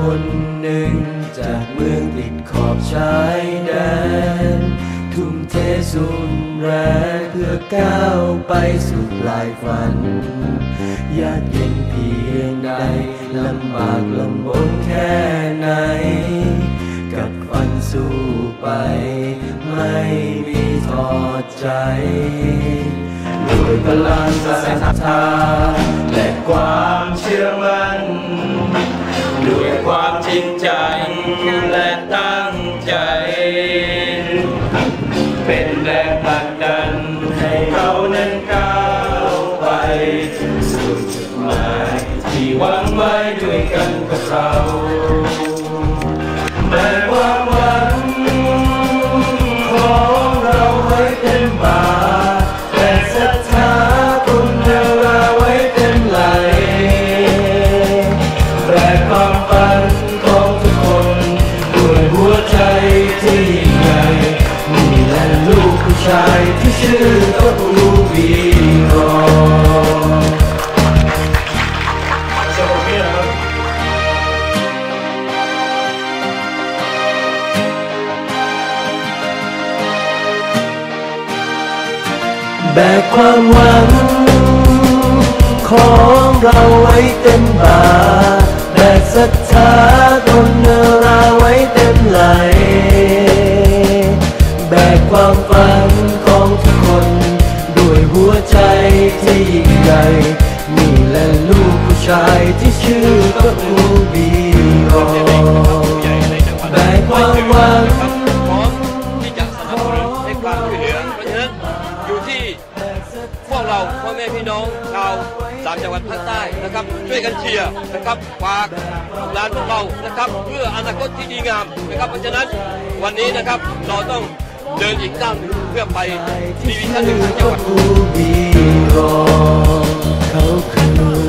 คนหนึ่งจากเมืองติดขอบชายแดนทุ่มเทสุดแรงเพื่อก้าวไปสู่ปลายฝันยากเย็นเพียงใดลำบากลำบนแค่ไหนกัดฟันสู้ไปไม่มีทอดใจด้วยพลังศรัทธาและความเชื่อมั่นด้วยความจริงใจและตั้งใจเป็นแรงผลักดันให้เขานั้นก้าวไปสู่จุดหมายที่หวังไว้ด้วยกันกับเราแม้ความหวังของเราไว้เต็มบ่าแต่ศรัทธาคนเดียวเราไว้เต็มไหลแบกความฝันของทุกคนด้วยหัวใจที่ยิ่งใหญ่นี่แหละลูกผู้ชายที่ชื่อต้นรูบีรอแบกความหวังของเราไว้เต็มบ่าแบกศรัทธาคนเราไว้เต็มไหลแบกความฝันของทุกคนด้วยหัวใจที่ยิ่งใหญ่นี่แหละลูกผู้ชายที่ชื่อต้นรูบีรอแบกความหวังที่จะสนับสนุนให้ความช่วยเหลือเพราะฉะนั้นอยู่ที่พวกเราพ่อแม่พี่น้องชาว3 จังหวัดภาคใต้นะครับช่วยกันเชียร์นะครับฝากหลานพวกเรานะครับเพื่ออนาคตที่ดีงามนะครับเพราะฉะนั้นวันนี้นะครับเราต้องเดินอีกก้าวหนึ่งเพื่อไปดิวิชั่น 1 จังหวัดเขาคือ